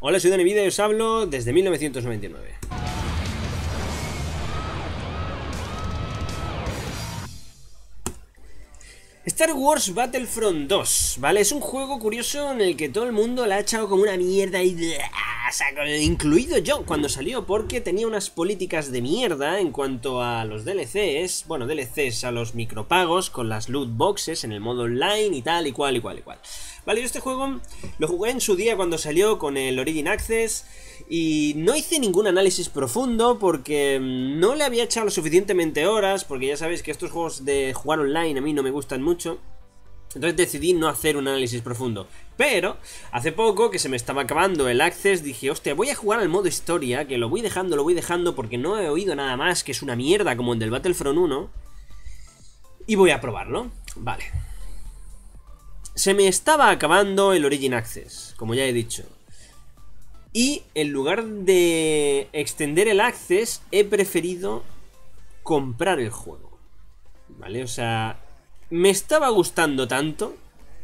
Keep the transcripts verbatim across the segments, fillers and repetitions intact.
Hola, soy Dani Vida y os hablo desde mil novecientos noventa y nueve. Star Wars Battlefront dos, ¿vale? Es un juego curioso en el que todo el mundo le ha echado como una mierda y... O sea, incluido yo cuando salió, porque tenía unas políticas de mierda en cuanto a los D L Cs, bueno, D L Cs a los micropagos con las loot boxes en el modo online y tal y cual y cual y cual. Vale, yo este juego lo jugué en su día cuando salió con el Origin Access y no hice ningún análisis profundo porque no le había echado lo suficientemente horas, porque ya sabéis que estos juegos de jugar online a mí no me gustan mucho. Entonces decidí no hacer un análisis profundo. Pero hace poco que se me estaba acabando el Access, dije, hostia, voy a jugar al modo historia, que lo voy dejando, lo voy dejando porque no he oído nada más, que es una mierda como el del Battlefront uno. Y voy a probarlo. Vale. Se me estaba acabando el Origin Access, como ya he dicho. Y en lugar de extender el Access, he preferido comprar el juego. ¿Vale? O sea, me estaba gustando tanto.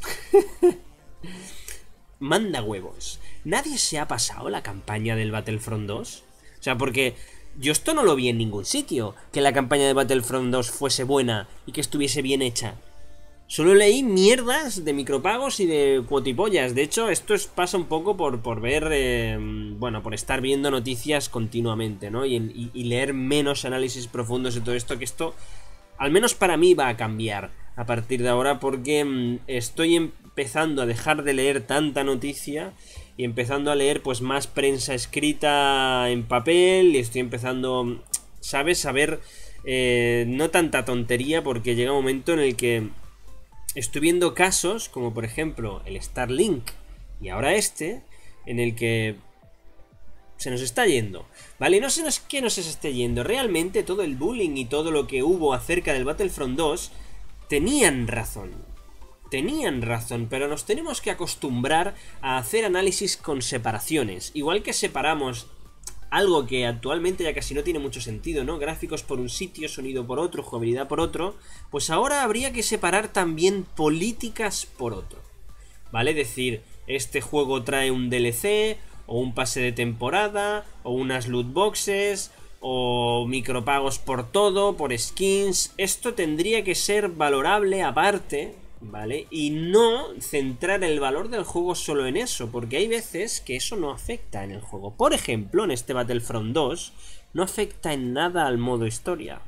Manda huevos. ¿Nadie se ha pasado la campaña del Battlefront dos? O sea, porque yo esto no lo vi en ningún sitio, que la campaña de Battlefront dos fuese buena y que estuviese bien hecha. Solo leí mierdas de micropagos y de cuotipollas. De hecho, esto es, pasa un poco por, por ver, eh, bueno, por estar viendo noticias continuamente, ¿no? Y, y, y leer menos análisis profundos de todo esto, que esto, al menos para mí, va a cambiar a partir de ahora, porque mmm, estoy empezando a dejar de leer tanta noticia y empezando a leer, pues, más prensa escrita en papel, y estoy empezando, ¿sabes? A ver, eh, no tanta tontería, porque llega un momento en el que estoy viendo casos, como por ejemplo el Starlink y ahora este, en el que se nos está yendo, ¿vale? Y no sé qué nos esté yendo. Realmente todo el bullying y todo lo que hubo acerca del Battlefront dos tenían razón. Tenían razón, pero nos tenemos que acostumbrar a hacer análisis con separaciones. Igual que separamos algo que actualmente ya casi no tiene mucho sentido, ¿no? Gráficos por un sitio, sonido por otro, jugabilidad por otro. Pues ahora habría que separar también políticas por otro, ¿vale? Es decir, este juego trae un D L C, o un pase de temporada, o unas loot boxes, o micropagos por todo, por skins. Esto tendría que ser valorable aparte, ¿vale? Y no centrar el valor del juego solo en eso, porque hay veces que eso no afecta en el juego. Por ejemplo, en este Battlefront dos no afecta en nada al modo historia.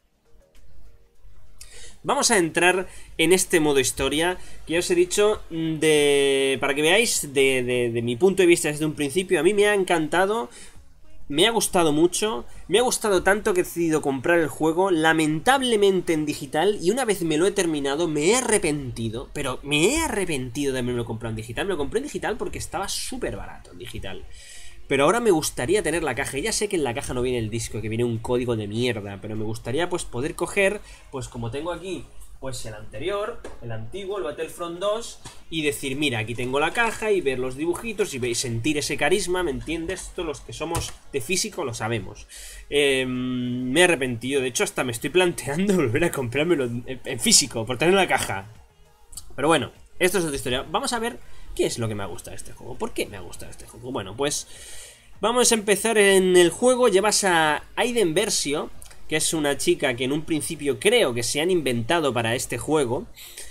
Vamos a entrar en este modo historia, que ya os he dicho, de para que veáis de, de, de mi punto de vista desde un principio. A mí me ha encantado, me ha gustado mucho, me ha gustado tanto que he decidido comprar el juego, lamentablemente en digital, y una vez me lo he terminado me he arrepentido, pero me he arrepentido de haberme lo comprado en digital. Me lo compré en digital porque estaba súper barato en digital. Pero ahora me gustaría tener la caja. Ya sé que en la caja no viene el disco, que viene un código de mierda, pero me gustaría pues poder coger, pues como tengo aquí, pues el anterior, el antiguo, el Battlefront dos, y decir, mira, aquí tengo la caja, y ver los dibujitos, y sentir ese carisma, ¿me entiendes? Esto los que somos de físico lo sabemos. Eh, me he arrepentido, de hecho hasta me estoy planteando volver a comprármelo en, en físico, por tener la caja. Pero bueno, esto es otra historia. Vamos a ver qué es lo que me ha gustado de este juego. ¿Por qué me ha gustado este juego? Bueno, pues vamos a empezar en el juego. Llevas a Aiden Versio, que es una chica que en un principio creo que se han inventado para este juego.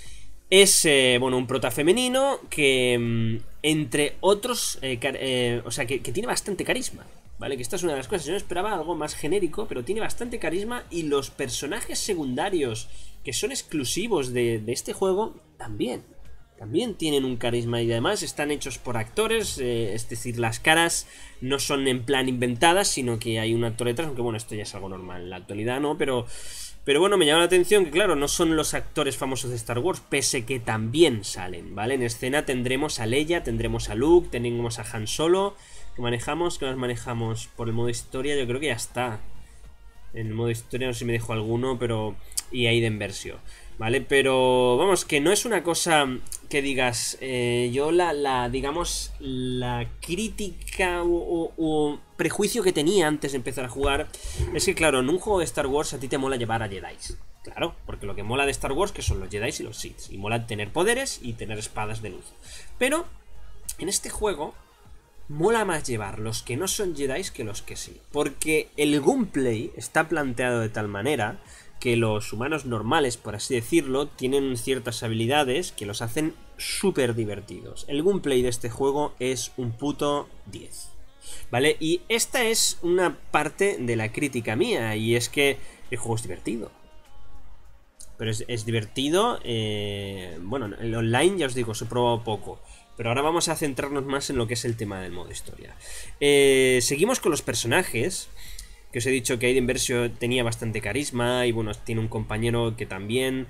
Es, eh, bueno, un prota femenino que, entre otros, eh, eh, o sea, que, que tiene bastante carisma, ¿vale? Que esta es una de las cosas. Yo no esperaba algo más genérico, pero tiene bastante carisma, y los personajes secundarios que son exclusivos de, de este juego también. También tienen un carisma, y además están hechos por actores, eh, es decir, las caras no son en plan inventadas, sino que hay un actor detrás, aunque bueno, esto ya es algo normal en la actualidad, ¿no? Pero, pero bueno, me llama la atención que claro, no son los actores famosos de Star Wars, pese que también salen, ¿vale? En escena tendremos a Leia, tendremos a Luke, tendremos a Han Solo, que manejamos, que nos manejamos por el modo historia, yo creo que ya está. En el modo historia no sé si me dejo alguno, pero... y Aiden Versio, ¿vale? Pero vamos, que no es una cosa que digas, eh, yo la, la, digamos, la crítica o, o, o prejuicio que tenía antes de empezar a jugar es que, claro, en un juego de Star Wars a ti te mola llevar a Jedis. Claro, porque lo que mola de Star Wars que son los Jedis y los Sith, y mola tener poderes y tener espadas de luz. Pero en este juego mola más llevar los que no son Jedi que los que sí. Porque el gameplay está planteado de tal manera que los humanos normales, por así decirlo, tienen ciertas habilidades que los hacen súper divertidos. El gameplay de este juego es un puto diez. ¿Vale? Y esta es una parte de la crítica mía, y es que el juego es divertido. Pero es, es divertido, eh, bueno, el online ya os digo, se probado poco. Pero ahora vamos a centrarnos más en lo que es el tema del modo historia. Eh, seguimos con los personajes. Que os he dicho que Aiden Versio tenía bastante carisma. Y bueno, tiene un compañero que también.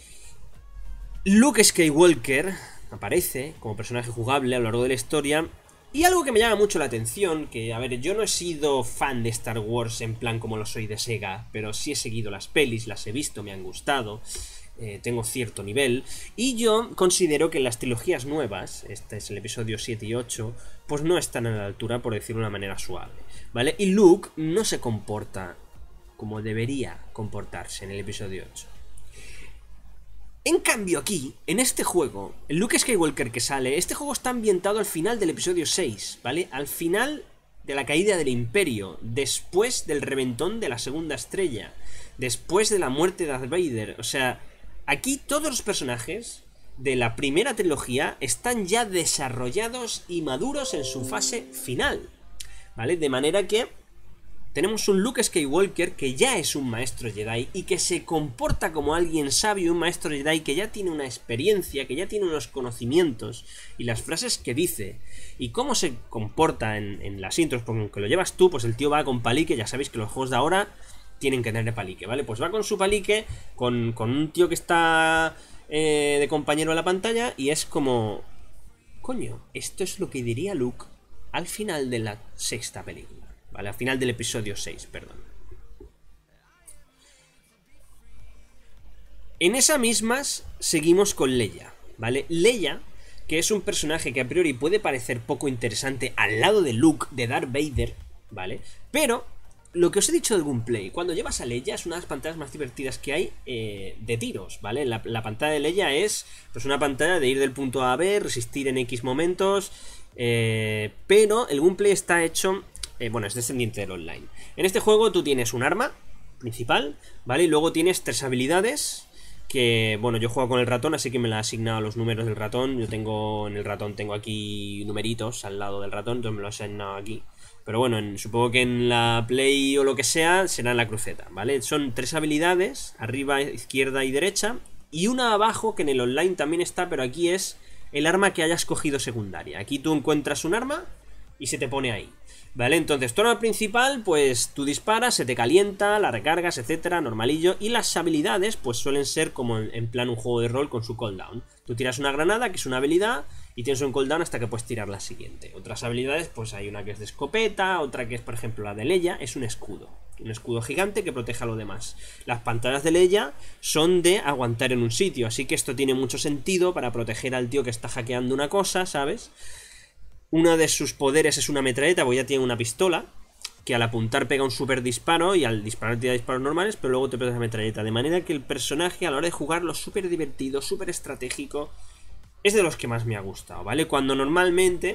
Luke Skywalker aparece como personaje jugable a lo largo de la historia. Y algo que me llama mucho la atención, que a ver, yo no he sido fan de Star Wars en plan como lo soy de Sega, pero sí he seguido las pelis, las he visto, me han gustado, eh, tengo cierto nivel, y yo considero que las trilogías nuevas, este es el episodio siete y ocho, pues no están a la altura, por decirlo de una manera suave, ¿vale? Y Luke no se comporta como debería comportarse en el episodio ocho. En cambio aquí, en este juego, el Luke Skywalker que sale, este juego está ambientado al final del episodio seis, ¿vale? Al final de la caída del Imperio, después del reventón de la segunda estrella, después de la muerte de Darth Vader. O sea, aquí todos los personajes de la primera trilogía están ya desarrollados y maduros en su fase final, ¿vale? De manera que tenemos un Luke Skywalker que ya es un maestro Jedi y que se comporta como alguien sabio, un maestro Jedi que ya tiene una experiencia, que ya tiene unos conocimientos, y las frases que dice y cómo se comporta en, en las intros, porque aunque lo llevas tú, pues el tío va con palique. Ya sabéis que los juegos de ahora tienen que tener palique, ¿vale? Pues va con su palique, con, con un tío que está eh, de compañero a la pantalla, y es como... Coño, esto es lo que diría Luke al final de la sexta película. Vale, al final del episodio seis, perdón. En esas mismas seguimos con Leia, ¿vale? Leia, que es un personaje que a priori puede parecer poco interesante al lado de Luke, de Darth Vader, ¿vale? Pero lo que os he dicho del gameplay, cuando llevas a Leia es una de las pantallas más divertidas que hay eh, de tiros, ¿vale? La, la pantalla de Leia es pues una pantalla de ir del punto A a B, resistir en X momentos, eh, pero el gameplay está hecho... Eh, bueno, es descendiente del online. En este juego tú tienes un arma principal, ¿vale? Y luego tienes tres habilidades que, bueno, yo juego con el ratón, así que me la he asignado a los números del ratón. Yo tengo, en el ratón tengo aquí numeritos al lado del ratón, entonces me lo he asignado aquí. Pero bueno, en, supongo que en la Play o lo que sea será en la cruceta, ¿vale? Son tres habilidades, arriba, izquierda y derecha, y una abajo que en el online también está, pero aquí es el arma que hayas cogido secundaria. Aquí tú encuentras un arma y se te pone ahí, ¿vale? Entonces, tu arma principal, pues tú disparas, se te calienta, la recargas, etcétera, normalillo. Y las habilidades, pues suelen ser como en, en plan un juego de rol con su cooldown. Tú tiras una granada, que es una habilidad, y tienes un cooldown hasta que puedes tirar la siguiente. Otras habilidades, pues hay una que es de escopeta, otra que es, por ejemplo, la de Leia, es un escudo. Un escudo gigante que protege a lo demás. Las pantallas de Leia son de aguantar en un sitio, así que esto tiene mucho sentido para proteger al tío que está hackeando una cosa, ¿sabes? Uno de sus poderes es una metralleta, porque ya tiene una pistola, que al apuntar pega un super disparo y al disparar tira disparos normales, pero luego te pega esa metralleta. De manera que el personaje a la hora de jugarlo es súper divertido, súper estratégico. Es de los que más me ha gustado, ¿vale? Cuando normalmente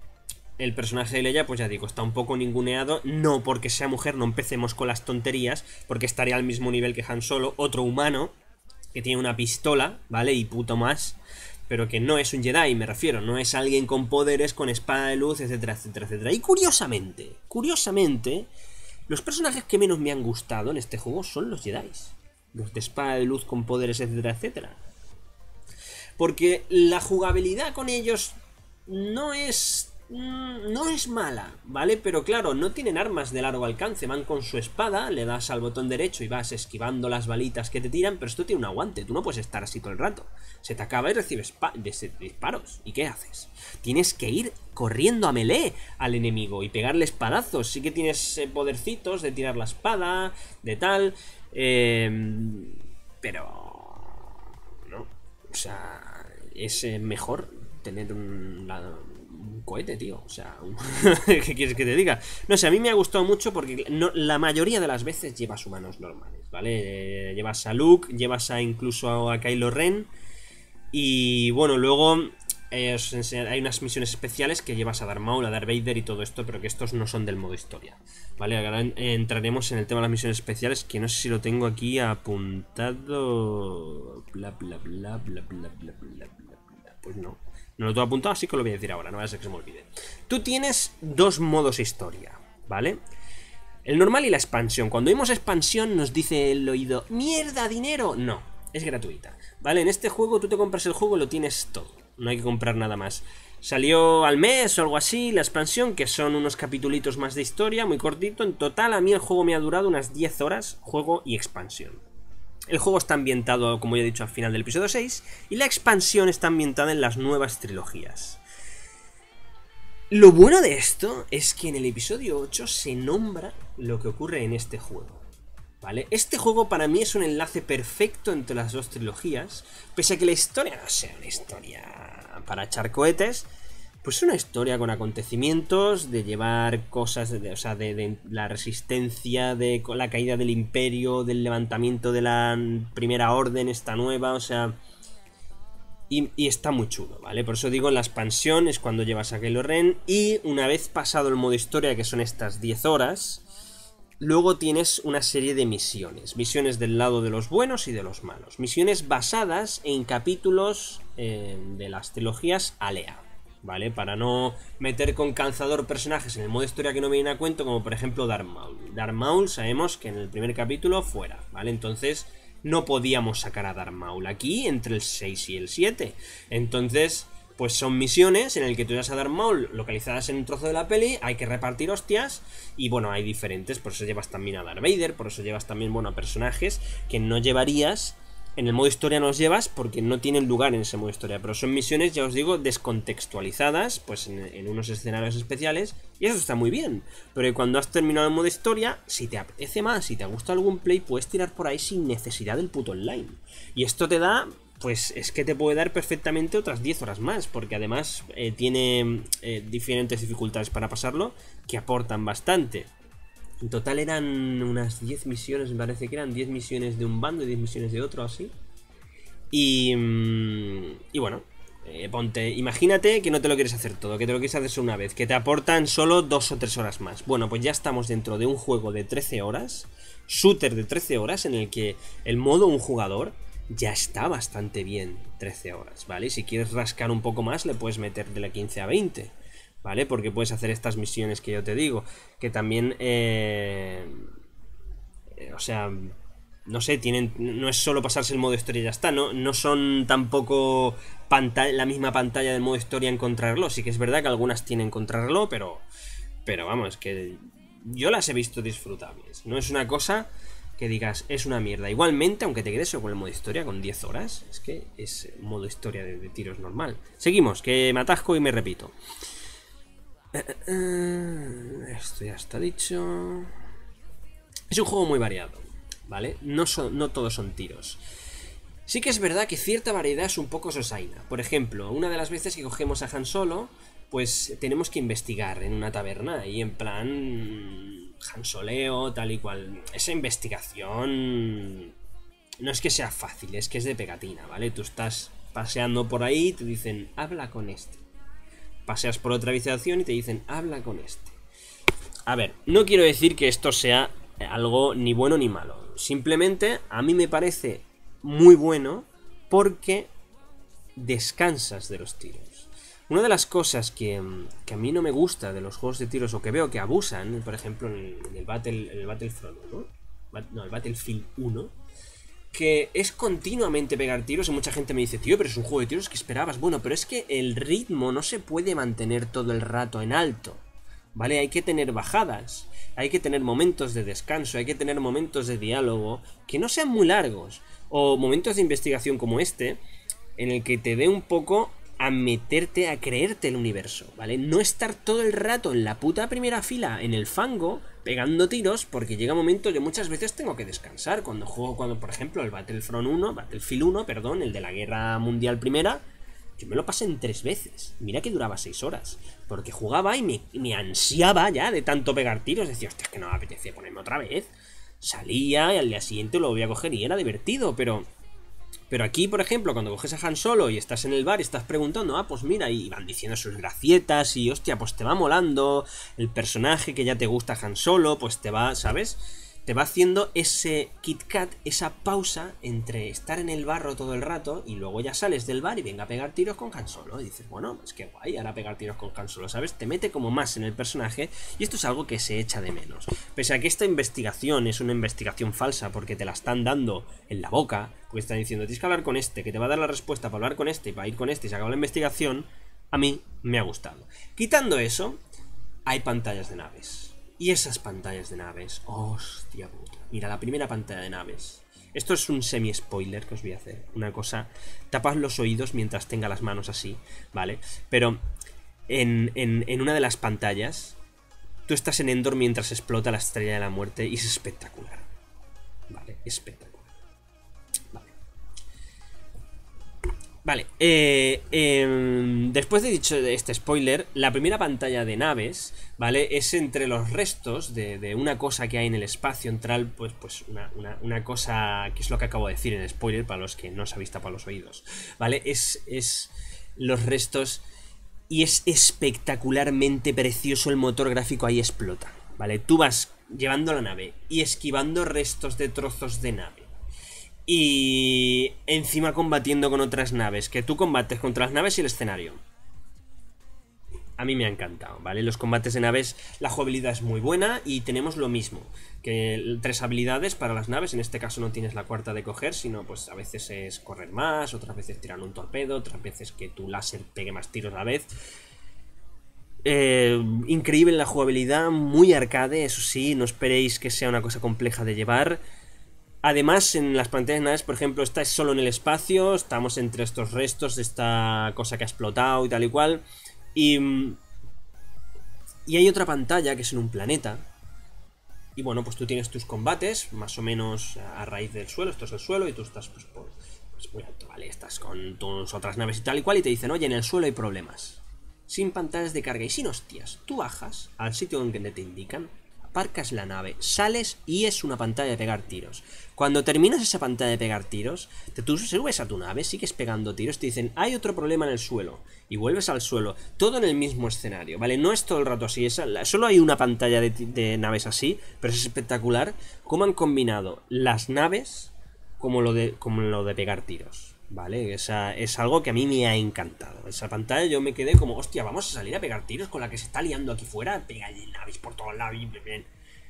el personaje de Leia, pues ya digo, está un poco ninguneado. No porque sea mujer, no empecemos con las tonterías, porque estaría al mismo nivel que Han Solo, otro humano, que tiene una pistola, ¿vale? Y puto más. Pero que no es un Jedi, me refiero, no es alguien con poderes, con espada de luz, etcétera, etcétera, etcétera. Y curiosamente, curiosamente, los personajes que menos me han gustado en este juego son los Jedi. Los de espada de luz con poderes, etcétera, etcétera. Porque la jugabilidad con ellos no es... no es mala, ¿vale? Pero claro, no tienen armas de largo alcance, van con su espada, le das al botón derecho y vas esquivando las balitas que te tiran, pero esto tiene un aguante, tú no puedes estar así todo el rato. Se te acaba y recibes disparos, ¿y qué haces? Tienes que ir corriendo a melee al enemigo y pegarle espadazos. Sí que tienes eh, podercitos de tirar la espada, de tal, eh, pero... no, o sea, es eh, mejor tener un... La, un cohete, tío, o sea, un... ¿qué quieres que te diga? No sé, a mí me ha gustado mucho porque no, la mayoría de las veces llevas humanos normales, ¿vale? Eh, llevas a Luke, llevas a incluso a Kylo Ren, y bueno, luego eh, os enseñaré, hay unas misiones especiales que llevas a Darth Maul, a Darth Vader y todo esto, pero que estos no son del modo historia. Vale, ahora entraremos en el tema de las misiones especiales, que no sé si lo tengo aquí apuntado. Bla bla bla bla bla bla bla bla. Pues no, no lo tengo apuntado, así que lo voy a decir ahora, no vaya a ser que se me olvide. Tú tienes dos modos historia, ¿vale? El normal y la expansión. Cuando vimos expansión nos dice el oído, ¡mierda, dinero! No, es gratuita, ¿vale? En este juego tú te compras el juego y lo tienes todo, no hay que comprar nada más. Salió al mes o algo así la expansión, que son unos capitulitos más de historia, muy cortito. En total a mí el juego me ha durado unas diez horas, juego y expansión. El juego está ambientado, como ya he dicho, al final del episodio seis, y la expansión está ambientada en las nuevas trilogías. Lo bueno de esto es que en el episodio ocho se nombra lo que ocurre en este juego, ¿vale? Este juego para mí es un enlace perfecto entre las dos trilogías, pese a que la historia no sea una historia para echar cohetes, pues es una historia con acontecimientos, de llevar cosas, de, o sea, de, de la resistencia, de la caída del imperio, del levantamiento de la primera orden, esta nueva, o sea... Y, y está muy chulo, ¿vale? Por eso digo, en la expansión es cuando llevas a Kylo Ren, y una vez pasado el modo historia, que son estas diez horas, luego tienes una serie de misiones. Misiones del lado de los buenos y de los malos. Misiones basadas en capítulos eh, de las trilogías Alea, ¿vale? Para no meter con calzador personajes en el modo historia que no vienen a cuento, como por ejemplo Darth Maul. Darth Maul sabemos que en el primer capítulo fuera, ¿vale? Entonces no podíamos sacar a Darth Maul aquí entre el seis y el siete. Entonces, pues son misiones en las que tú llevas a Darth Maul localizadas en un trozo de la peli, hay que repartir hostias, y bueno, hay diferentes, por eso llevas también a Darth Vader, por eso llevas también, bueno, a personajes que no llevarías. En el modo historia no los llevas porque no tienen lugar en ese modo historia, pero son misiones, ya os digo, descontextualizadas, pues en, en unos escenarios especiales, y eso está muy bien. Pero cuando has terminado el modo historia, si te apetece más, si te gusta algún play, puedes tirar por ahí sin necesidad del puto online. Y esto te da, pues es que te puede dar perfectamente otras diez horas más, porque además eh, tiene eh, diferentes dificultades para pasarlo, que aportan bastante. En total eran unas diez misiones, me parece que eran diez misiones de un bando y diez misiones de otro, así. Y, y bueno, eh, ponte, imagínate que no te lo quieres hacer todo, que te lo quieres hacer solo una vez, que te aportan solo dos o tres horas más. Bueno, pues ya estamos dentro de un juego de trece horas, shooter de trece horas, en el que el modo un jugador ya está bastante bien, trece horas, ¿vale? Y si quieres rascar un poco más, le puedes meter de la quince a veinte. ¿Vale? Porque puedes hacer estas misiones que yo te digo, que también, eh, eh, o sea, no sé, tienen, no es solo pasarse el modo historia y ya está, no, no son tampoco pantalla, la misma pantalla del modo historia en contrarreloj. Sí que es verdad que algunas tienen contrarreloj, pero, pero vamos, que yo las he visto disfrutables. No es una cosa que digas, es una mierda. Igualmente, aunque te quedes solo con el modo historia, con diez horas, es que es modo historia de, de tiros normal. Seguimos, que me atasco y me repito. Esto ya está dicho. Es un juego muy variado, ¿vale? No, son, no todos son tiros. Sí que es verdad que cierta variedad es un poco sosaina. Por ejemplo, una de las veces que cogemos a Han Solo, pues tenemos que investigar en una taberna, y en plan Han Soleo, tal y cual. Esa investigación no es que sea fácil, es que es de pegatina, ¿vale? Tú estás paseando por ahí y te dicen, habla con este. Paseas por otra habitación y te dicen, habla con este. A ver, no quiero decir que esto sea algo ni bueno ni malo. Simplemente a mí me parece muy bueno porque descansas de los tiros. Una de las cosas que, que a mí no me gusta de los juegos de tiros, o que veo que abusan, por ejemplo en el, en el, Battle, en el Battlefront uno, no, el Battlefield uno, que es continuamente pegar tiros, y mucha gente me dice, tío, pero es un juego de tiros que esperabas. Bueno, pero es que el ritmo no se puede mantener todo el rato en alto, ¿vale? Hay que tener bajadas, hay que tener momentos de descanso, hay que tener momentos de diálogo que no sean muy largos, o momentos de investigación como este, en el que te dé un poco a meterte, a creerte el universo, ¿vale? No estar todo el rato en la puta primera fila, en el fango, pegando tiros, porque llega un momento, yo muchas veces tengo que descansar cuando juego, cuando por ejemplo el Battlefront uno, Battlefield uno, perdón, el de la Guerra Mundial Primera, yo me lo pasé en tres veces, mira que duraba seis horas, porque jugaba y me, me ansiaba ya de tanto pegar tiros, decía, hostia, es que no me apetece ponerme otra vez, salía y al día siguiente lo voy a coger y era divertido, pero Pero aquí, por ejemplo, cuando coges a Han Solo y estás en el bar y estás preguntando, ah, pues mira, y van diciendo sus gracietas y hostia, pues te va molando el personaje que ya te gusta Han Solo, pues te va, ¿sabes? Te va haciendo ese Kit Kat, esa pausa entre estar en el barro todo el rato y luego ya sales del bar y venga a pegar tiros con Han Solo. Y dices, bueno, es que guay, ahora pegar tiros con Han Solo, ¿sabes? Te mete como más en el personaje y esto es algo que se echa de menos. Pese a que esta investigación es una investigación falsa porque te la están dando en la boca, porque están diciendo, tienes que hablar con este, que te va a dar la respuesta para hablar con este y para ir con este y se acaba la investigación, a mí me ha gustado. Quitando eso, hay pantallas de naves. Y esas pantallas de naves, hostia puta. Mira, la primera pantalla de naves. Esto es un semi-spoiler que os voy a hacer. Una cosa, tapas los oídos mientras tenga las manos así, ¿vale? Pero en, en, en una de las pantallas, tú estás en Endor mientras explota la estrella de la muerte y es espectacular. ¿Vale? Espectacular. Vale, eh, eh, después de dicho este spoiler, la primera pantalla de naves, ¿vale? Es entre los restos de, de una cosa que hay en el espacio entral, pues, pues una, una, una cosa que es lo que acabo de decir en el spoiler, para los que no os habéis tapado los oídos, ¿vale? Es, es los restos y es espectacularmente precioso, el motor gráfico ahí explota, ¿vale? Tú vas llevando la nave y esquivando restos de trozos de nave. Y encima combatiendo con otras naves, que tú combates contra las naves y el escenario. A mí me ha encantado, ¿vale? Los combates de naves, la jugabilidad es muy buena y tenemos lo mismo, que tres habilidades para las naves, en este caso no tienes la cuarta de coger, sino pues a veces es correr más, otras veces tirar un torpedo, otras veces que tu láser pegue más tiros a la vez. Eh, increíble la jugabilidad, muy arcade, eso sí, no esperéis que sea una cosa compleja de llevar. Además, en las pantallas de naves, por ejemplo, esta es solo en el espacio, estamos entre estos restos de esta cosa que ha explotado y tal y cual. Y, y hay otra pantalla que es en un planeta. Y bueno, pues tú tienes tus combates, más o menos a raíz del suelo, esto es el suelo, y tú estás pues, por, pues muy alto, ¿vale? Estás con tus otras naves y tal y cual, y te dicen, oye, en el suelo hay problemas. Sin pantallas de carga y sin hostias. Tú bajas al sitio donde te indican, aparcas la nave, sales y es una pantalla de pegar tiros. Cuando terminas esa pantalla de pegar tiros, te tú subes a tu nave, sigues pegando tiros, te dicen, hay otro problema en el suelo, y vuelves al suelo, todo en el mismo escenario, ¿vale? No es todo el rato así, es, solo hay una pantalla de, de naves así, pero es espectacular cómo han combinado las naves como lo de, como lo de pegar tiros, ¿vale? Esa, es algo que a mí me ha encantado. Esa pantalla yo me quedé como, hostia, vamos a salir a pegar tiros con la que se está liando aquí fuera, pega naves por todos lados, bien, bien.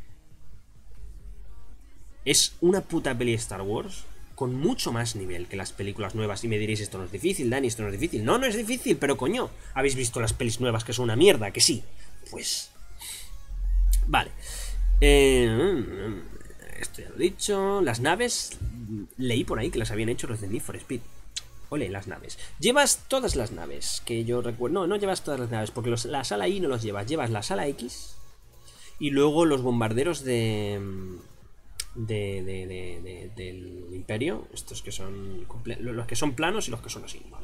Es una puta peli de Star Wars con mucho más nivel que las películas nuevas. Y me diréis, esto no es difícil, Dani, esto no es difícil. No, no es difícil, pero coño, ¿habéis visto las pelis nuevas que son una mierda? Que sí. Pues... Vale. Eh, esto ya lo he dicho. Las naves... Leí por ahí que las habían hecho los de Need for Speed. Ole, las naves. Llevas todas las naves, que yo recuerdo... No, no llevas todas las naves, porque los, la sala I no los llevas. Llevas la sala X y luego los bombarderos de... De, de, de, de, del Imperio, estos que son los que son planos y los que son así, ¿vale?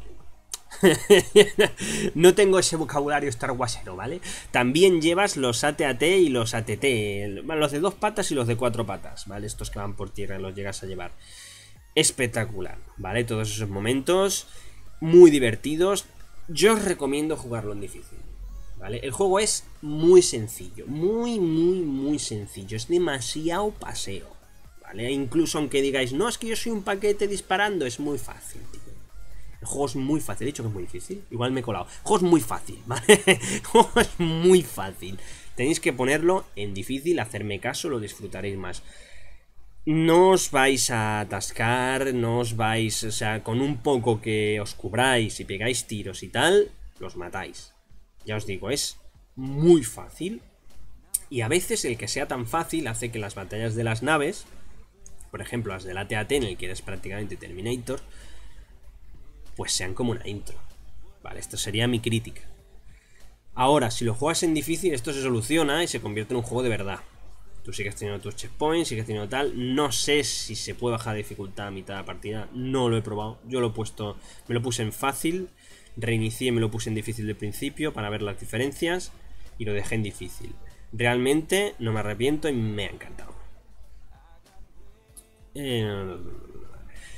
No tengo ese vocabulario Star Warsero, ¿vale? También llevas los A T A T y los A T T, los de dos patas y los de cuatro patas, ¿vale? Estos que van por tierra los llegas a llevar. Espectacular, ¿vale? Todos esos momentos muy divertidos. Yo os recomiendo jugarlo en difícil, ¿vale? El juego es muy sencillo, muy, muy, muy sencillo. Es demasiado paseo, ¿vale? Incluso aunque digáis, no, es que yo soy un paquete disparando, es muy fácil, tío. El juego es muy fácil, he dicho que es muy difícil. Igual me he colado. El juego es muy fácil, ¿vale? El juego es muy fácil. Tenéis que ponerlo en difícil, hacerme caso, lo disfrutaréis más. No os vais a atascar, no os vais... O sea, con un poco que os cubráis y pegáis tiros y tal, los matáis. Ya os digo, es muy fácil. Y a veces el que sea tan fácil hace que las batallas de las naves, por ejemplo las del A T A T, en el que eres prácticamente Terminator, pues sean como una intro, ¿vale? Esto sería mi crítica. Ahora, si lo juegas en difícil, esto se soluciona y se convierte en un juego de verdad. Tú sigues teniendo tus checkpoints, sigues teniendo tal. No sé si se puede bajar de dificultad a mitad de la partida, no lo he probado. Yo lo he puesto, me lo puse en fácil, reinicié y me lo puse en difícil de principio para ver las diferencias y lo dejé en difícil. Realmente no me arrepiento y me ha encantado. Eh...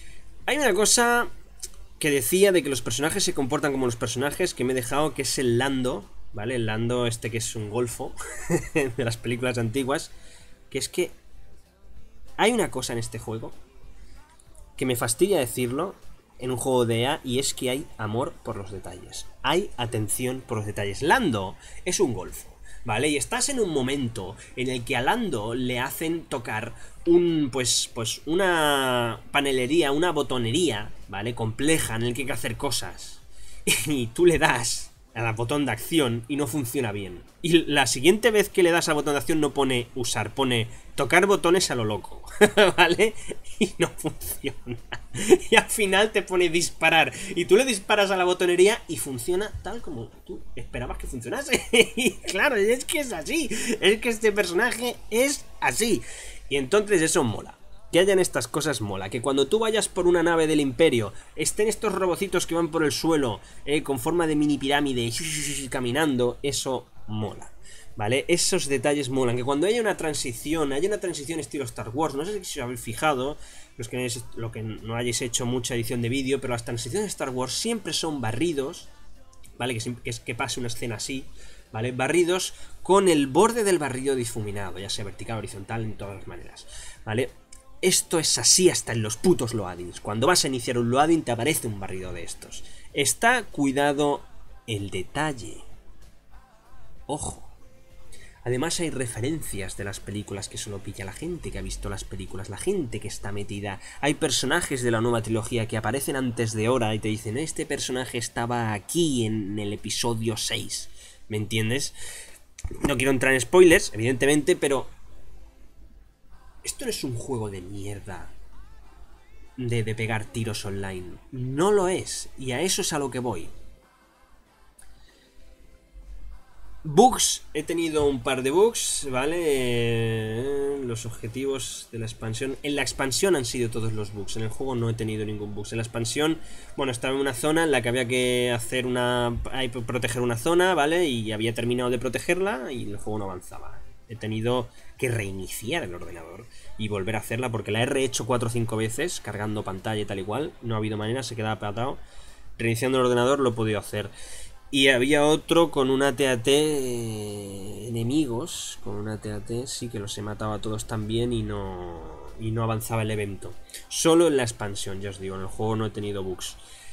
Hay una cosa que decía de que los personajes se comportan como los personajes que me he dejado, que es el Lando, ¿vale? El Lando este que es un golfo de las películas antiguas, que es que hay una cosa en este juego que me fastidia decirlo en un juego de E A, y es que hay amor por los detalles. Hay atención por los detalles. Lando es un golfo, ¿vale? Y estás en un momento en el que a Lando le hacen tocar un, pues, pues una panelería, una botonería, ¿vale? Compleja, en el que hay que hacer cosas. Y tú le das al botón de acción y no funciona bien. Y la siguiente vez que le das al botón de acción no pone usar, pone tocar botones a lo loco, ¿vale? Y no funciona. Y al final te pone disparar. Y tú le disparas a la botonería y funciona tal como tú esperabas que funcionase. Y claro, es que es así. Es que este personaje es así. Y entonces eso mola. Que hayan estas cosas mola. Que cuando tú vayas por una nave del Imperio, estén estos robocitos que van por el suelo, eh, con forma de mini pirámide, caminando, eso mola, ¿vale? Esos detalles molan. Que cuando haya una transición, haya una transición estilo Star Wars, no sé si os habéis fijado, los que, no hayáis, lo que no hayáis hecho mucha edición de vídeo, pero las transiciones de Star Wars siempre son barridos, ¿vale? Que, que, que pase una escena así, ¿vale? Barridos con el borde del barrido difuminado, ya sea vertical o horizontal, en todas las maneras, ¿vale? Esto es así hasta en los putos loadings. Cuando vas a iniciar un loading te aparece un barrido de estos. Está cuidado el detalle. Ojo. Además hay referencias de las películas que solo pilla la gente que ha visto las películas, la gente que está metida. Hay personajes de la nueva trilogía que aparecen antes de hora y te dicen, este personaje estaba aquí en el episodio seis. ¿Me entiendes? No quiero entrar en spoilers, evidentemente, pero esto no es un juego de mierda de, de pegar tiros online. No lo es. Y a eso es a lo que voy. Bugs. He tenido un par de bugs, ¿vale? Eh, los objetivos de la expansión. En la expansión han sido todos los bugs. En el juego no he tenido ningún bug. En la expansión, bueno, estaba en una zona en la que había que hacer una... Hay que proteger una zona, ¿vale? Y había terminado de protegerla y el juego no avanzaba. He tenido que reiniciar el ordenador y volver a hacerla porque la he rehecho cuatro o cinco veces, cargando pantalla y tal igual. No ha habido manera, se quedaba patado. Reiniciando el ordenador lo he podido hacer. Y había otro con una T A T eh, enemigos, con una T A T, sí que los he matado a todos también y no, y no avanzaba el evento. Solo en la expansión, ya os digo, en el juego no he tenido bugs.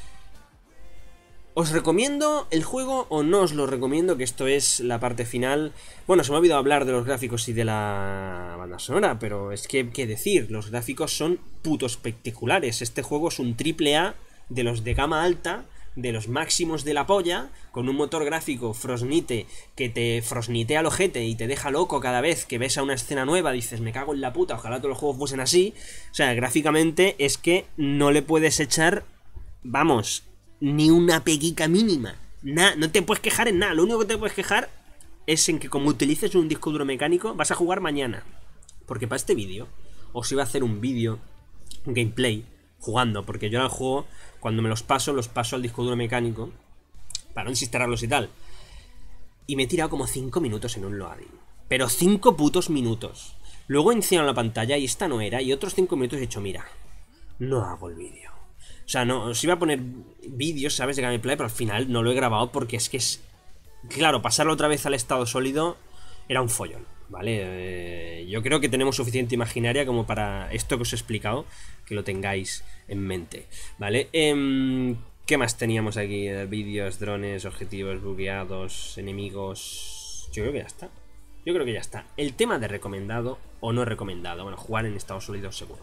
¿Os recomiendo el juego o no os lo recomiendo? Que esto es la parte final. Bueno, se me ha olvidado hablar de los gráficos y de la banda sonora, pero es que, ¿qué decir? Los gráficos son putos espectaculares. Este juego es un triple A de los de gama alta, de los máximos de la polla, con un motor gráfico Frostnite que te frostnitea al ojete y te deja loco cada vez que ves a una escena nueva. Dices, me cago en la puta, ojalá todos los juegos fuesen así. O sea, gráficamente es que no le puedes echar, vamos, ni una peguica mínima. Nah, no te puedes quejar en nada. Lo único que te puedes quejar es en que como utilices un disco duro mecánico, vas a jugar mañana. Porque para este vídeo os iba a hacer un vídeo, un gameplay, jugando. Porque yo al juego, cuando me los paso, los paso al disco duro mecánico para no desinstalarlos y tal. Y me he tirado como cinco minutos en un loading. Pero cinco putos minutos. Luego he iniciado la pantalla y esta no era. Y otros cinco minutos he dicho, mira, no hago el vídeo. O sea, no, os iba a poner vídeos, ¿sabes? De gameplay, pero al final no lo he grabado porque es que es... Claro, pasarlo otra vez al estado sólido era un follón, ¿vale? Eh, yo creo que tenemos suficiente imaginaria como para esto que os he explicado, que lo tengáis en mente, ¿vale? Eh, ¿Qué más teníamos aquí? Vídeos, drones, objetivos, bugueados, enemigos... Yo creo que ya está. Yo creo que ya está. El tema de recomendado o no recomendado. Bueno, jugar en estado sólido seguro.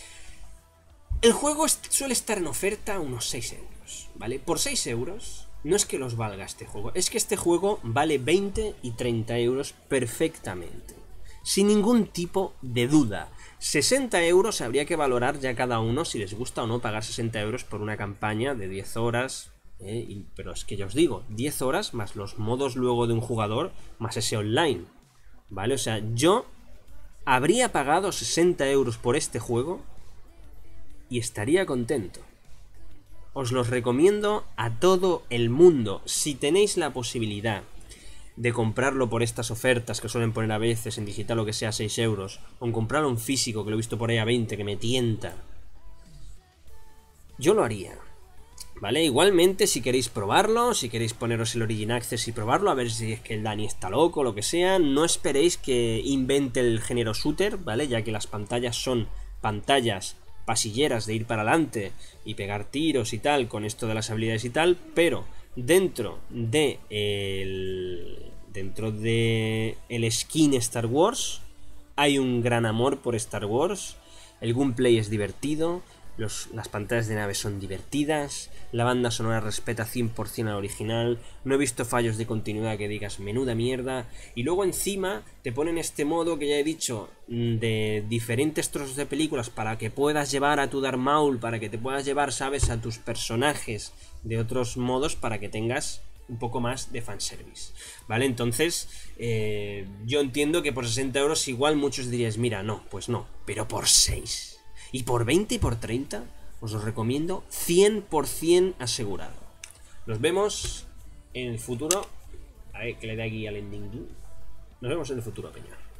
El juego suele estar en oferta a unos seis euros, ¿vale? Por seis euros no es que los valga este juego, es que este juego vale veinte y treinta euros perfectamente, sin ningún tipo de duda. sesenta euros habría que valorar ya cada uno si les gusta o no pagar sesenta euros por una campaña de diez horas, ¿eh? Y, pero es que ya os digo, diez horas más los modos luego de un jugador, más ese online, ¿vale? O sea, yo habría pagado sesenta euros por este juego y estaría contento. Os los recomiendo a todo el mundo. Si tenéis la posibilidad de comprarlo por estas ofertas que suelen poner a veces en digital o que sea a seis euros, o en comprarlo en físico, que lo he visto por ahí a veinte, que me tienta, yo lo haría. ¿Vale? Igualmente, si queréis probarlo, si queréis poneros el Origin Access y probarlo, a ver si es que el Dani está loco o lo que sea, no esperéis que invente el género shooter, ¿vale? Ya que las pantallas son pantallas pasilleras de ir para adelante y pegar tiros y tal, con esto de las habilidades y tal, pero dentro de el... dentro de el skin Star Wars hay un gran amor por Star Wars, el gameplay es divertido, Los, las pantallas de nave son divertidas, la banda sonora respeta cien por cien al original, no he visto fallos de continuidad que digas menuda mierda, y luego encima te ponen este modo que ya he dicho de diferentes trozos de películas para que puedas llevar a tu Darth Maul, para que te puedas llevar, sabes, a tus personajes de otros modos para que tengas un poco más de fanservice, ¿vale? Entonces, eh, yo entiendo que por sesenta euros igual muchos diríais, mira, no, pues no, pero por seis... Y por veinte y por treinta os lo recomiendo cien por cien asegurado. Nos vemos en el futuro. A ver, que le dé aquí al ending. Nos vemos en el futuro, peña.